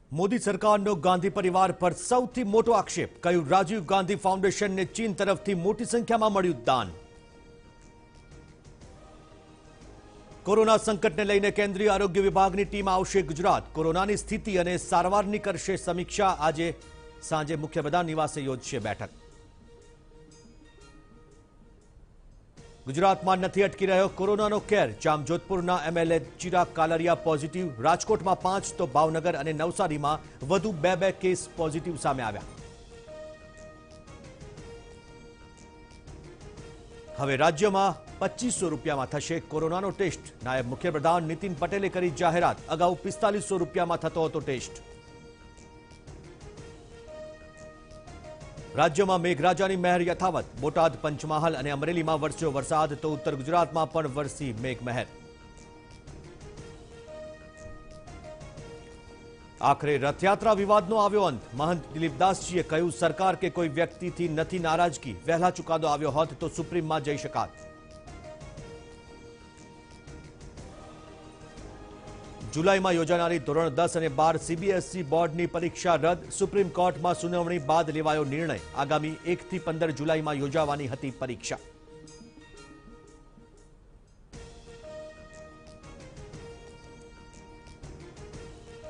મોદી સરકારનો ગાંધી પરિવાર પર સૌથી મોટો આક્ષેપ કહ્યું રાજીવ ગાંધી ફાઉન્ડેશનને ચીન તરફથી મોટી સંખ્યામાં મળ્યું દાન। કોરોના સંકટને લઈને કેન્દ્રીય આરોગ્ય વિભાગની ટીમ આવશે ગુજરાત। કોરોનાની સ્થિતિ અને સારવારની કરશે સમીક્ષા। આજે સાંજે મુખ્યપ્રધાન નિવાસે યોજશે બેઠક। गुजरात में नहीं अटकी रह्यो कोरोना केर। जामजोधपुरना एमएलए चिराग कालरिया पॉजिटिव। राजकोट में 5 तो भावनगर और नवसारी में वधु 2 केस पॉजिटिव सामे आव्या। हवे राज्य में 2500 रुपया में थशे कोरोना टेस्ट। नायब मुख्यप्रधान नितिन पटेले करी जाहेरात। अगाऊ 4500 रुपया में थतो हतो टेस्ट। राज्य में मेघराजानी मेहर यथावत। बोटाद, पंचमहाल और अमरेली में वरस्यो वरसाद तो उत्तर गुजरात में पण वरसी मेघमहेर। आखरे रथयात्रा विवादनो आव्यो अंत। महंत दिलीपदासजीए कह्युं सरकार के कोई व्यक्ति थी नथी नाराजगी। वहेला चुकादो आव्यो होत तो सुप्रीम में जई शकात। जुलाई में योजानारी धोरण 10 और 12 सीबीएसई बोर्ड की परीक्षा रद्द। सुप्रीम कोर्ट में सुनावणी बाद लेवायो निर्णय। आगामी 1 થી 15 जुलाई में योजावानी हती परीक्षा।